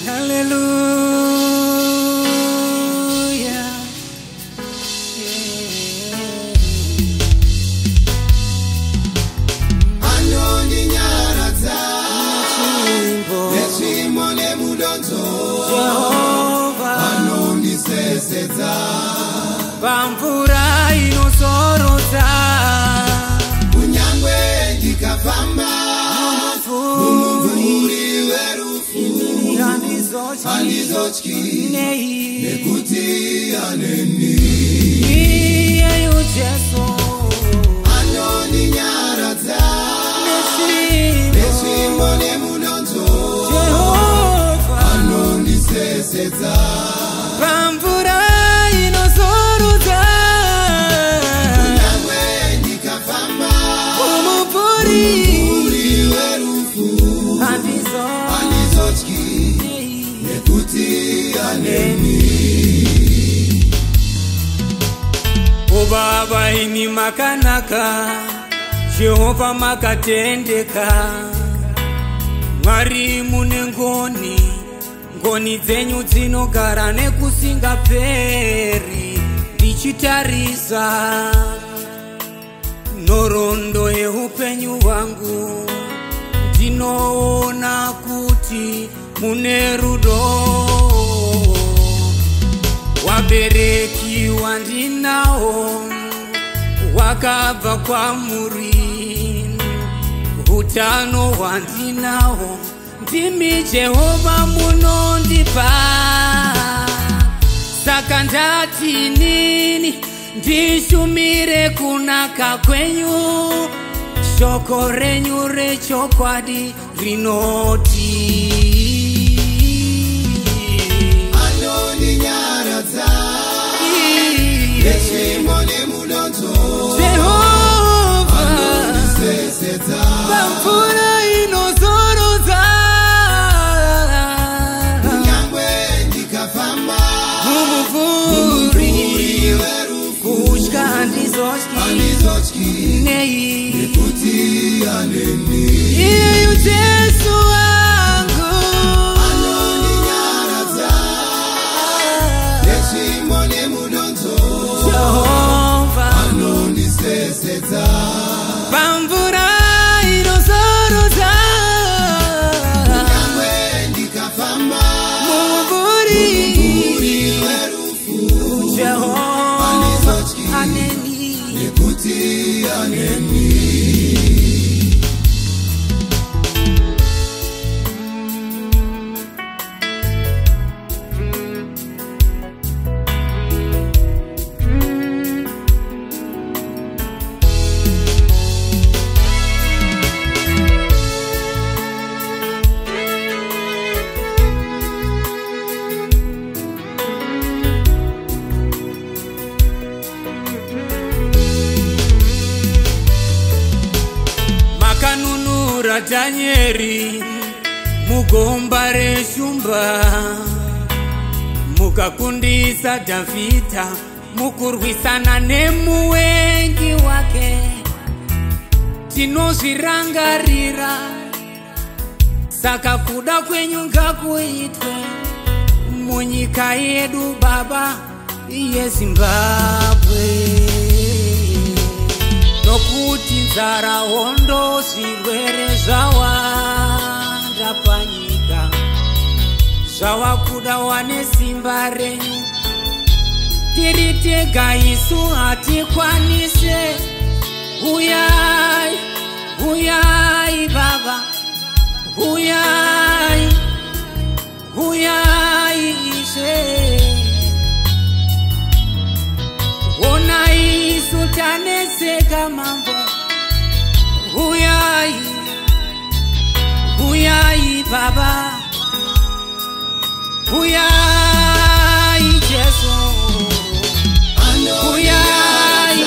Hallelujah. Anoni nyaraza Nechimo nemudonzo Jehovah Anoni seseza Pamvura inosorota Kunyangwe ndikafamba Mumvuri werufu Handizotyi Nekuti aneni Iyeyu Jesu Anoni nyaraza Nechimo nemudonzo Jehovah Anoni seseza Pamvura inosorota Kunyangwe ndikafamba Mumvuri werufu Handizotyi Nekuti aneni O Baba imi makanaka Jehova makatendeka Mwari mune ngoni Ngoni dzenyu dzinogara nekusingaperi Ndichitarisa Nhoroondo yeupenyu hwangu Ndinoona kuti mune rudo Wabereki wandinawo wakabva kwamuri Utano hwandinawo ndimi Jehova munondipa Saka ndati nini ndishumire kunaka kwenyu Shoko renyu rechokwadi rinoti Anoni nyaraza Nechimo nemudonzo Jehovah Anoni seseza Pamvura inosorota Kunyangwe ndikafamba Mumvuri werufu Kutya handizotyi Nekuti aneni Iyeyu Jesu wangu Anoni nyaraza Nechimo nemudonzo Jehovah Anoni seseza Pamvura inosorota Kunyangwe ndikafamba Mumvuri werufu Jehovah aneni Nekuti aneni Makanunura Danieri mugomba reshumba Mukakundisa Davhidha mukurwisana nemuwengi wake Tinozvirangarira Saka kuda kwenyu ngakuitwe munyika yedu Baba yeZimbabwe Nokuti nzara hondo zvirwere zvawanda panyika Zvavakuda wane simba renyu Tiri tega isu hatikwanise Uyai, uyai Baba Uyai, uyai Ishe Ona isu taneseka mambo Uyai, uyai Baba Uyai Jesu Uyai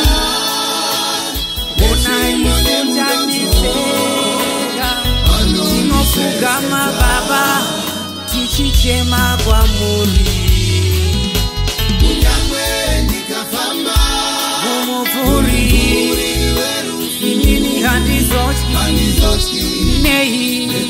Ona isu taneseka Tinofugama Baba Tichichema kwa muri Kunyangwe ndikafamba Mumvuri Inini handizotyi Handizotyi Nei